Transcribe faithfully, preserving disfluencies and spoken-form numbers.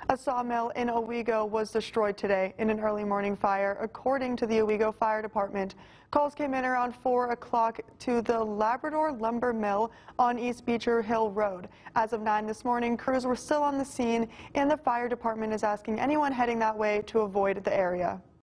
A sawmill in Owego was destroyed today in an early morning fire, according to the Owego Fire Department. Calls came in around four o'clock to the Labrador Lumber Mill on East Beecher Hill Road. As of nine this morning, crews were still on the scene, and the fire department is asking anyone heading that way to avoid the area.